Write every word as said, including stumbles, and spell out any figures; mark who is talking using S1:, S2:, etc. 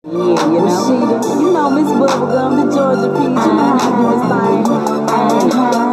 S1: Yeah, you know. Rashida, you know Miss Bubblegum, the Georgia Peach, you know how to do this thing. Uh-huh.